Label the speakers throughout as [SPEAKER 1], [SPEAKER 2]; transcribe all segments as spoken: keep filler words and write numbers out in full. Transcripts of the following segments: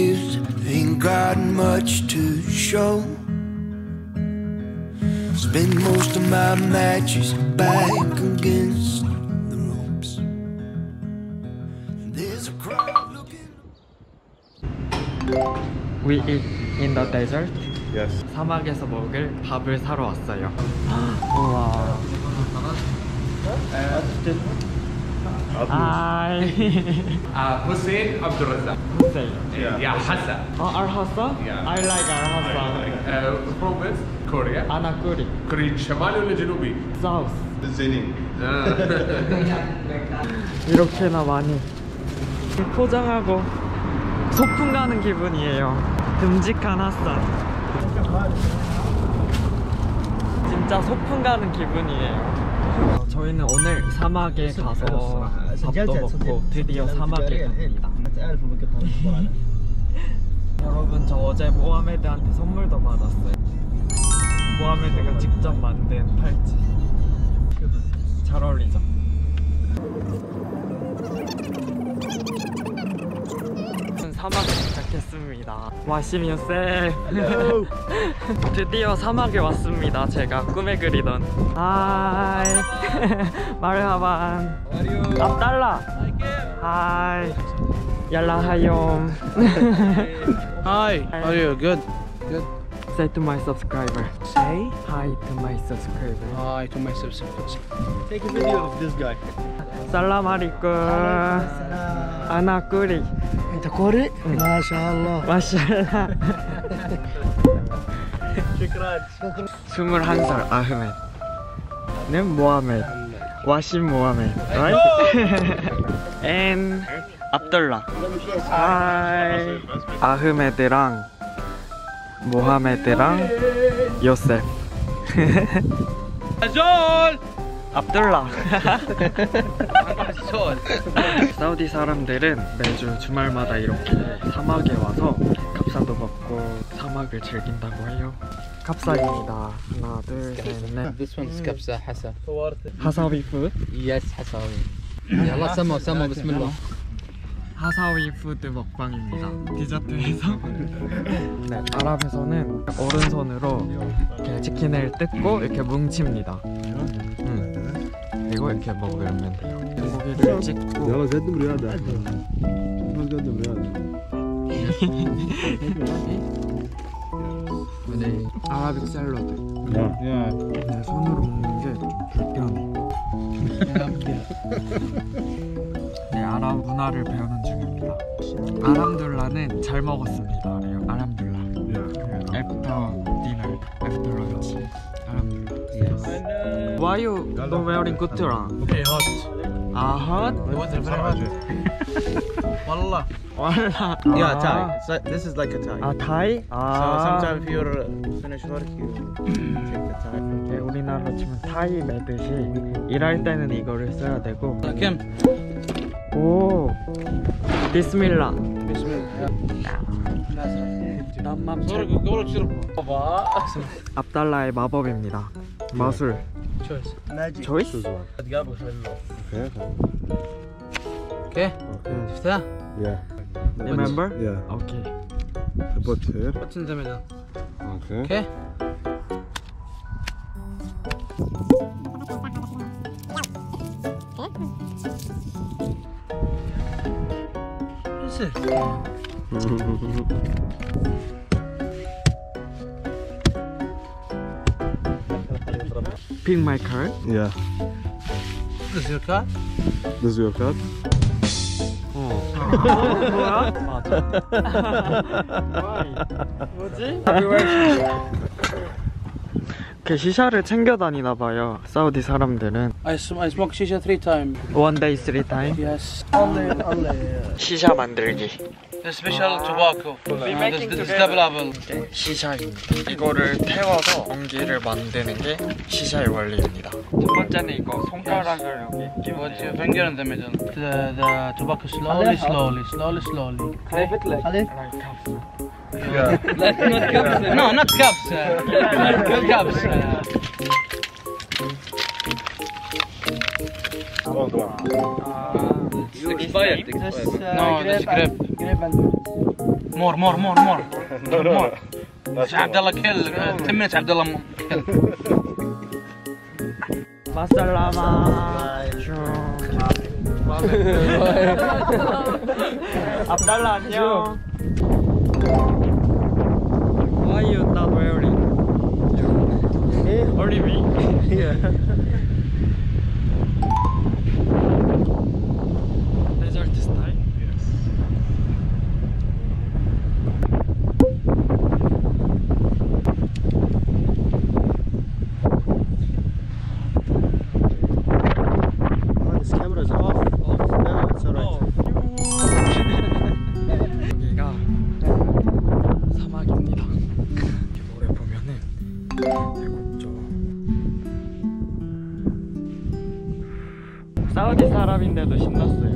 [SPEAKER 1] lives ain't got much to show. Spend most of my matches back against the ropes. There's a crowd looking.
[SPEAKER 2] We eat in the desert.
[SPEAKER 3] Yes.
[SPEAKER 2] 사막에서 먹을 밥을 사러 왔어요. 우와. Hi.
[SPEAKER 4] Uh, Hussein Abdul Razak.
[SPEAKER 2] Hussein.
[SPEAKER 4] Yeah, yeah Hassan.
[SPEAKER 2] Oh, Al-Hassan?
[SPEAKER 4] Yeah.
[SPEAKER 2] I like Al-Hassan.
[SPEAKER 4] Uh, province Korea.
[SPEAKER 2] Anakuri.
[SPEAKER 4] كوريا شمالي ولا جنوبي؟
[SPEAKER 2] South.
[SPEAKER 3] Zenin.
[SPEAKER 2] 이렇게나 많이 포장하고 소풍 가는 기분이에요. 듬직한 핫산. 진짜 소풍 가는 기분이에요. 어, 저희는 오늘 사막에 가서 밥도 먹고 드디어 사막에 갑니다. 여러분, 저 어제 모하메드한테 선물도 받았어요. 모하메드가 직접 만든 팔찌. 잘 어울리죠? 사막에 도착했습니다. 와심 요셉. 드디어 사막에 왔습니다. 제가 꿈에 그리던. 하이. 마르하반. 압달라. 하이. 얄라 하욤.
[SPEAKER 5] Hi, how are you? Good. Good.
[SPEAKER 2] Say to my subscriber.
[SPEAKER 5] Say
[SPEAKER 2] Hi to my subscriber.
[SPEAKER 5] hi to my subscribers.
[SPEAKER 3] Take a video of this guy.
[SPEAKER 2] 살람 알이끔. 아나꾸리.
[SPEAKER 5] انت قارئ؟ ما شاء الله.
[SPEAKER 2] 마샬라.
[SPEAKER 3] شكرا.
[SPEAKER 2] 스물한 살 아흐멧. 는 모하메드. 와심 모하메드. Right? And 압돌라. Hi. 아흐메드랑 모하메드랑 요셉. 압돌라. 사우디 사람들은 매주 주말마다 이렇게 사막에 와서 캅사도 먹고 사막을 즐긴다고 해요. 캅사입니다. 하나, 둘, 셋, 넷.
[SPEAKER 5] This one's kabsa hasa.
[SPEAKER 2] 하사위 푸드.
[SPEAKER 5] Yes, hasawi. يلا سموا سموا بسم الله.
[SPEAKER 2] 하사위 푸드 먹방입니다. 디저트에서. 네, 아랍에서는 오른손으로 이렇게 치킨을 뜯고 이렇게 뭉칩니다. 음. 그리고 이렇게 먹으면 돼요. 고기를 찍고.
[SPEAKER 3] قدم رياضة. قدم رياضة.
[SPEAKER 2] 네, 아라빅 샐러드.
[SPEAKER 3] Yeah.
[SPEAKER 2] 네, 손으로 먹는 게 좀 불편해. 네, 아랍 문화를 배우는 중입니다. 아람둘라는 잘 먹었습니다. 그래요. 아람둘라.
[SPEAKER 3] Yeah.
[SPEAKER 2] After dinner, after lunch. 아람둘라. Yes. Why you not wearing kutura?
[SPEAKER 5] Hey, hot.
[SPEAKER 2] Ah, hot?
[SPEAKER 5] It wasn't very hot. Wallah.
[SPEAKER 2] Wallah.
[SPEAKER 6] Yeah, Thai. So this is like a Thai.
[SPEAKER 2] 아, Thai?
[SPEAKER 6] So
[SPEAKER 2] 아.
[SPEAKER 6] sometimes if you're finished work, you take the Thai.
[SPEAKER 2] 네, 우리나라로 치면 타이 매듯이 일할 때는 이거를 써야 되고.
[SPEAKER 5] Kim.
[SPEAKER 2] 오. 비스밀라. 남맘 압달라의 마법입니다. 마술.
[SPEAKER 5] Choice.
[SPEAKER 6] Magic.
[SPEAKER 2] 조이스?
[SPEAKER 3] Okay.
[SPEAKER 5] Okay. شفتها؟
[SPEAKER 3] Yeah.
[SPEAKER 2] Remember?
[SPEAKER 3] Yeah.
[SPEAKER 2] 오케이.
[SPEAKER 3] Put here.
[SPEAKER 5] What's in the middle?
[SPEAKER 3] Okay.
[SPEAKER 5] Okay. What's this?
[SPEAKER 2] Pick my card.
[SPEAKER 3] Yeah.
[SPEAKER 5] This is your card?
[SPEAKER 3] This is your card.
[SPEAKER 2] 어. 뭐야? 맞아. 뭐지? 이렇게 시샤를 챙겨 다니나 봐요. 사우디 사람들은.
[SPEAKER 5] I, sm I smoke shisha three times.
[SPEAKER 2] One day, three time.
[SPEAKER 5] Yes. Only, only.
[SPEAKER 2] 시샤 만들기.
[SPEAKER 5] The special tobacco.
[SPEAKER 2] We
[SPEAKER 5] Uh,
[SPEAKER 2] making
[SPEAKER 5] this, this
[SPEAKER 2] together.
[SPEAKER 5] double apple.
[SPEAKER 2] 시샤입니다. 이거를 태워서 공기를 만드는 게 시샤의 원리입니다. 첫 번째는 이거 손가락을 여기
[SPEAKER 5] Put
[SPEAKER 2] 끼면
[SPEAKER 5] your finger in the middle. The, the tobacco slowly, slowly, slowly, slowly.
[SPEAKER 3] Yeah.
[SPEAKER 5] Not cups. No, not cups. Not cups.
[SPEAKER 3] Go on, go on.
[SPEAKER 6] expired. expired.
[SPEAKER 5] No, that's grape. More, more, more, more. More. It's Abdullah kill. Uh, ten minutes, Abdullah kill.
[SPEAKER 2] 마살라마. 압달라 안녕. Why you not wearing? Only me? Desert style? Yes.
[SPEAKER 6] Oh, this camera is off. Off. No, it's alright.
[SPEAKER 2] 여기가 사막입니다. 이렇게 노래 보면은 대곡조. 사우디 사람인데도 신났어요.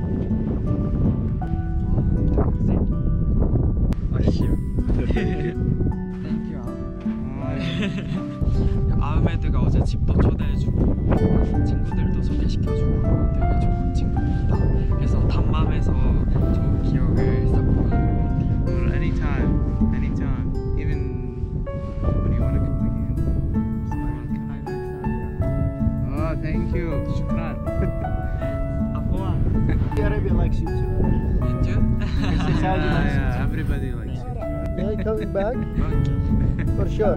[SPEAKER 2] 아쉬워. 아흐메드가 어제 집도 초대해주고 친구들도 소개시켜주고 되게 좋은 친구입니다. 그래서 담맘에서 좋은 기억을 쌓고 가는 것 같아요.
[SPEAKER 6] Well, anytime. Anytime. Even when you want to come again. Oh, thank you. Shukran. Saudi Arabia likes you too. Saudi likes you too. Everybody likes you.
[SPEAKER 7] Yeah, coming back
[SPEAKER 2] Okay.
[SPEAKER 7] for sure.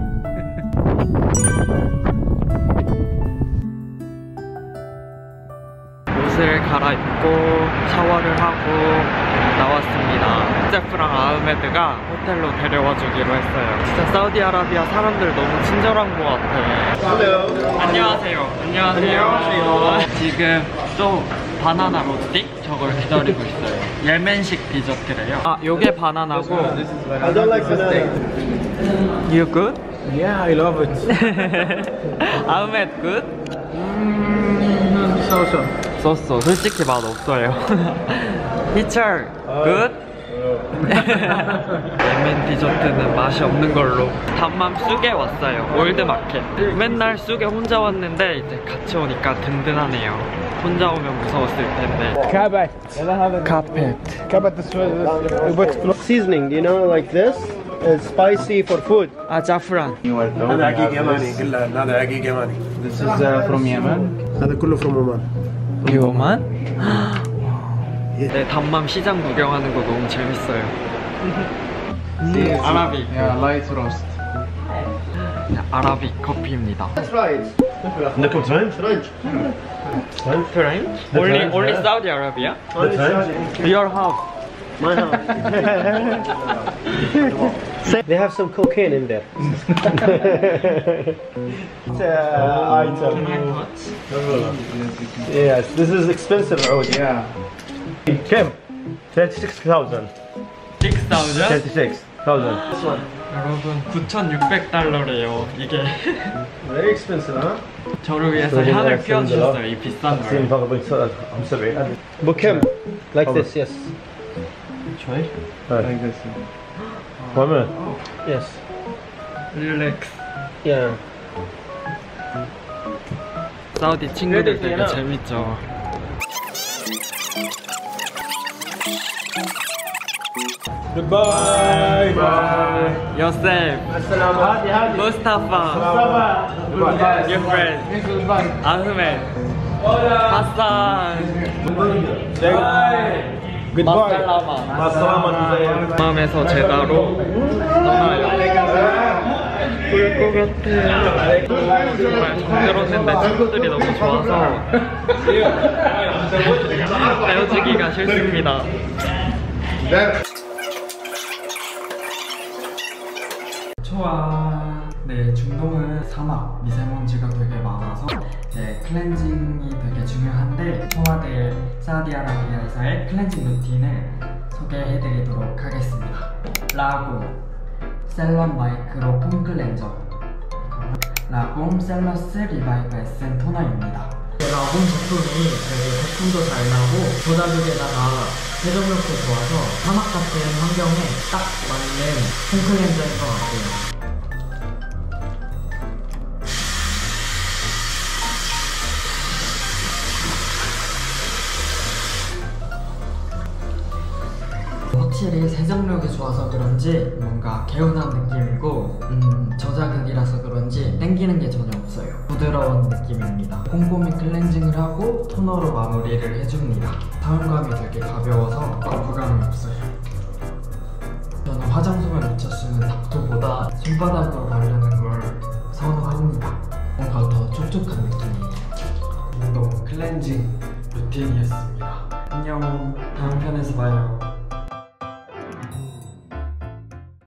[SPEAKER 2] 옷을 갈아입고 샤워를 하고 나왔습니다. 제프랑 아흐메드가 호텔로 데려와 주기로 했어요. 진짜 사우디아라비아 사람들 너무 친절한 것 같아.
[SPEAKER 7] Hello.
[SPEAKER 2] 안녕하세요. 안녕하세요. 지금 또 바나나 로스틱 저걸 기다리고 있어요. 예멘식 디저트래요. 아, 요게 바나나고.
[SPEAKER 7] I don't like banana.
[SPEAKER 2] You good?
[SPEAKER 7] Yeah, I love it.
[SPEAKER 2] 아흐메드 good?
[SPEAKER 7] So so.
[SPEAKER 2] 썼어. 솔직히 맛 없어요. 희철 good? 예멘 디저트는 맛이 없는 걸로 담맘 쑥에 왔어요. 올드마켓. 맨날 쑥에 혼자 왔는데 이제 같이 오니까 든든하네요. 혼자 오면 무서웠을 텐데.
[SPEAKER 7] Kabak.
[SPEAKER 2] 카펫.
[SPEAKER 7] Kabak is with seasoning, you know, like this. It's spicy for food.
[SPEAKER 2] 아, 자프란.
[SPEAKER 7] هذا عقيق يماني كله هذا عقيق يماني.
[SPEAKER 6] This is uh, from Yemen.
[SPEAKER 7] هذا كله from Oman.
[SPEAKER 2] 이거만? 네, 담맘 시장 구경하는 거 너무 재밌어요. 아라빅.
[SPEAKER 6] Yeah, light roast.
[SPEAKER 2] 아라빅 커피입니다.
[SPEAKER 7] Try it.
[SPEAKER 3] عندكم ترنج؟
[SPEAKER 7] Try.
[SPEAKER 2] 트레인? Only, only Saudi Arabia? Your house.
[SPEAKER 7] My house. They have some cocaine in there. It's uh, item. Yes, this is expensive oud.
[SPEAKER 6] Yeah.
[SPEAKER 7] Kim, thirty-six thousand.
[SPEAKER 2] six thousand?
[SPEAKER 7] thirty-six thousand.
[SPEAKER 2] 여러분 구천육백 달러래요. 이게
[SPEAKER 7] Very expensive, huh?
[SPEAKER 2] 저를 위해서 향을 피워주셨어요. 이 비싼 걸.
[SPEAKER 7] But Kim, like this, yes.
[SPEAKER 6] Try?
[SPEAKER 7] Right.
[SPEAKER 6] Like this.
[SPEAKER 7] One minute. Yes.
[SPEAKER 2] 릴렉스.
[SPEAKER 7] Yeah.
[SPEAKER 2] 사우디 친구들 되게 재밌죠.
[SPEAKER 7] Goodbye. Bye.
[SPEAKER 2] 요셉, 무스타파, your friend, 아흐메드, 하산, 마살라마. 마음에서 제다로 떠나요. 볼 것 같아. 정말 정들었는데 친구들이 너무 좋아서 헤어지기가 싫습니다. 초아. 네, 중동은 사막, 미세먼지가 되게 많아서 이제 클렌징이 되게 중요한데 초아들 사우디아라비아에서의 클렌징 루틴을 소개해드리도록 하겠습니다. 라곰, 셀럼 마이크로 폼 클렌저, 라곰 셀러스 리바이브 에센 토너입니다. 라곰 제품이 되게 제품도 잘 나고 보다죽에다가 세정 효과 좋아서 사막 같은 환경에 딱 맞는 폼 클렌저인 것 같아요. 확실히 세정력이 좋아서 그런지 뭔가 개운한 느낌이고 음, 저자극이라서 그런지 땡기는 게 전혀 없어요. 부드러운 느낌입니다. 꼼꼼히 클렌징을 하고 토너로 마무리를 해줍니다. 사용감이 되게 가벼워서 거부감이 없어요. 저는 화장솜에 묻혀 쓰는 닥토보다 손바닥으로 바르는 걸 선호합니다. 뭔가 더 촉촉한 느낌이에요. 운동 클렌징 루틴이었습니다.